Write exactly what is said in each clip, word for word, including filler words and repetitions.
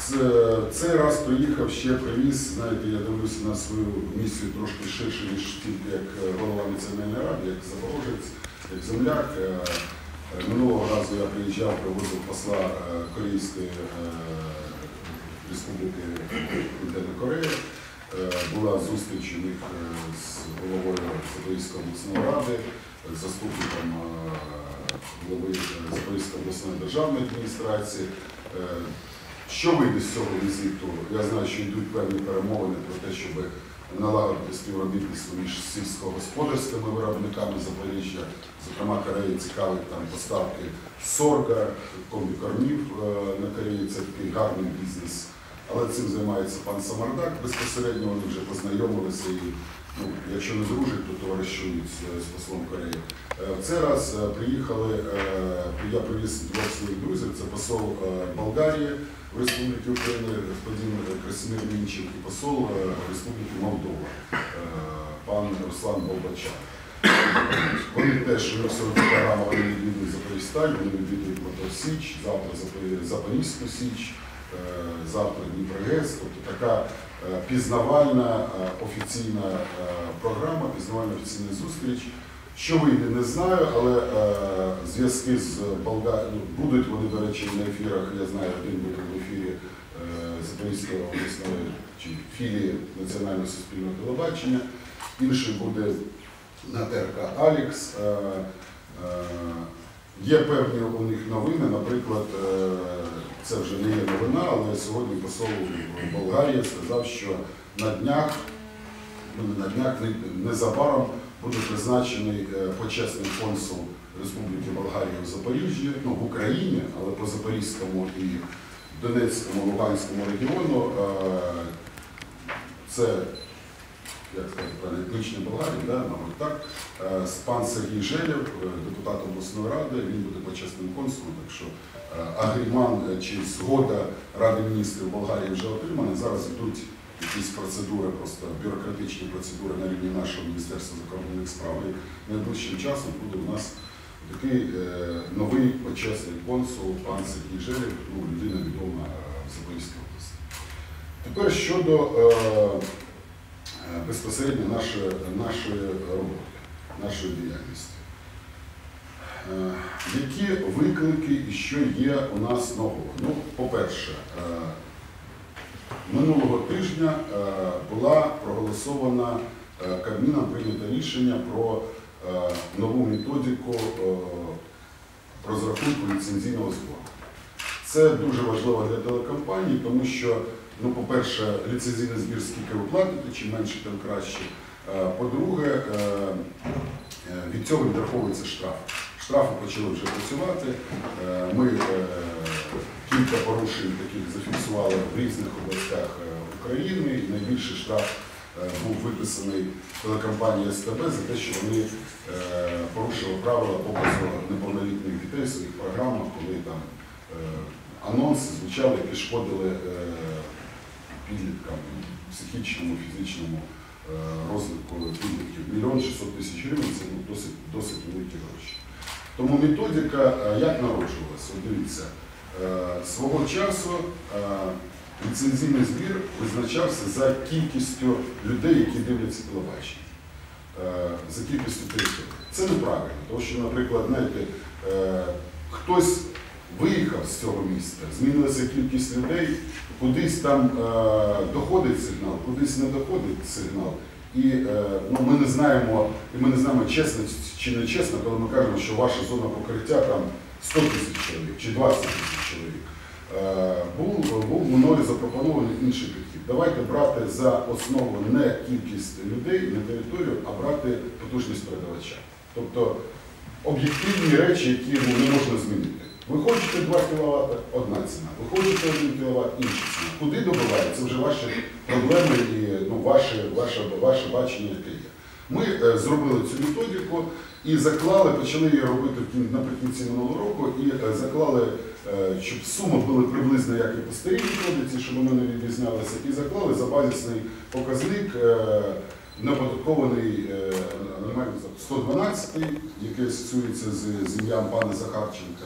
Цей раз приїхав, ще привіз, знаєте, я дивлюся на свою місію трошки ширше, ніж тільки як голова Національної ради, як запорожець, як земляк. Минулого разу я приїжджав, привозив посла Корейської Республіки Південної Кореї. Була зустріч у них з головою Запорізької обласної ради, з заступником голови Запорізької обласної державної адміністрації. Що вийде з цього візиту? Я знаю, що йдуть певні перемовини про те, щоб налагодити співробітництво між сільськогосподарськими виробниками Запоріжжя. Зокрема, Кореї цікавить там поставки сорга, комбікормів на Кореї, це такий гарний бізнес. Але цим займається пан Самардак, безпосередньо вони вже познайомилися і, ну, якщо не дружать, то товаришують з послом Кореї. В цей раз приїхали, я привіз двох своїх друзів, це посол Болгарії в Республіці Україна, господин Красимир Мінчик, і посол Республіки Молдова, пан Руслан Болбачан. Вони теж, у них сьогодні програма, вони відвідують Запоріжсталь, вони відвідують Мотор Січ, завтра Запорізьку Січ, завтра Дніпрогес, тобто така пізнавальна офіційна програма, пізнавальна офіційна зустріч. Що вийде, не знаю, але е, зв'язки з Болгарією, будуть вони, до речі, на ефірах, я знаю, один буде в ефірі е, Запорізької обласної чи філії Національного суспільного телебачення, інший буде на Т Р К Алікс. Е, е, є певні у них новини, наприклад, е, це вже не є новина, але сьогодні посол в Болгарії сказав, що на днях, ну, на днях незабаром буде призначений почесний консул Республіки Болгарія в Запоріжжі, ну, в Україні, але по Запорізькому і Донецькому, Луганському регіону. Це, як сказати, етнічний болгарин, да, мабуть, так. Пан Сергій Желєв, депутат обласної ради, він буде почесним консулом, так що агріман чи згода Ради міністрів Болгарії вже отримана, зараз йдуть якісь процедури, просто бюрократичні процедури на рівні нашого Міністерства закордонних справ. І найближчим часом буде у нас такий е, новий почесний консул, пан Сергій Желєв, ну, людина відома в Запорізькій області. Тепер щодо е, безпосередньо нашої, нашої роботи, нашої діяльності. Е, які виклики і що є у нас нового? Ну, по-перше, е, минулого тижня була проголосована Кабміном, прийнято рішення про нову методику розрахунку ліцензійного збору. Це дуже важливо для телекомпаній, тому що, ну, по-перше, ліцензійний збір скільки ви платите, чим менше, тим краще. По-друге, від цього відраховується штраф. Штрафи почали вже працювати. Ми кілька порушень таких зафіксували в різних областях України. І найбільший штраф був виписаний телекомпанією С Т Б за те, що вони порушили правила показу неповнолітніх дітей в своїх програмах, коли там анонси звучали, які шкодили підліткам, психічному, фізичному розвитку підлітків. Мільйон шістсот тисяч гривень – це досить, досить великі гроші. Тому методика як народжувалася? Дивіться, свого часу ліцензійний збір визначався за кількістю людей, які дивляться телебачення, за кількістю території. Це неправильно, тому що, наприклад, знаєте, хтось виїхав з цього міста, змінилася кількість людей, кудись там доходить сигнал, кудись не доходить сигнал. І ну, ми не знаємо, і ми не знаємо, чесно чи не чесно, коли ми кажемо, що ваша зона покриття там сто тисяч чоловік чи двадцять тисяч чоловік. Був, був мною запропонований інший підхід. Давайте брати за основу не кількість людей на територію, а брати потужність передавача. Тобто об'єктивні речі, які ну, не можна змінити. Ви хочете два кіловати – одна ціна, ви хочете один кіловат – інша ціна. Куди добувають – це вже ваші проблеми і ну, ваше, ваше, ваше бачення, яке є. Ми е, зробили цю методику і заклали, почали її робити наприкінці минулого року, і е, заклали, е, щоб суми були приблизно як і по старій методиці, щоб вони не відрізнялися, і заклали за базисний показник е, неоподаткований е, сто дванадцятий, який асоціюється з, з ім'ям пана Захарченка.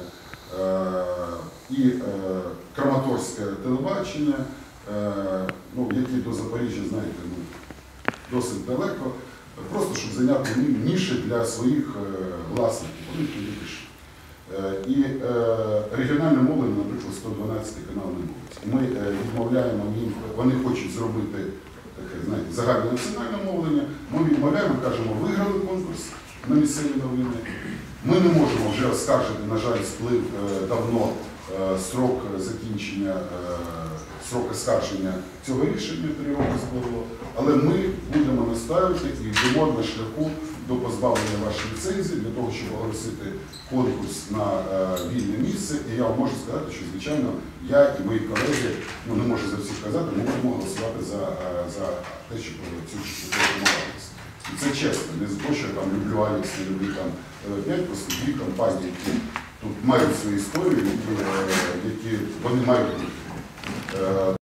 Е, і е, Краматорське телебачення, е, ну, які до Запоріжжя, знаєте, ну, досить далеко, просто щоб зайняти ніші для своїх е, власників. Вони туди пішли. Е, і е, регіональне мовлення, наприклад, сто дванадцятий канал не мовить. Ми е, відмовляємо їм, вони хочуть зробити таке, знаєте, загальнонаціональне мовлення, ми відмовляємо, кажемо, виграли конкурс на місцеві новини. Ми не можемо вже оскаржити, на жаль, сплив е, давно е, срок закінчення, е, срок оскарження цього рішення, три роки спливло, але ми будемо наставити і йдемо на шляху до позбавлення вашої ліцензії для того, щоб оголосити конкурс на е, вільне місце. І я вам можу сказати, що, звичайно, я і мої колеги, ну не можу за всіх казати, ми будемо голосувати за, е, за те, щоб цю частину домовлятися. І це чесно, не за те, що я там люблю Алекс, не люблю там п'ять, просто дві компанії, які тут мають свою історію, які, які вони мають бути.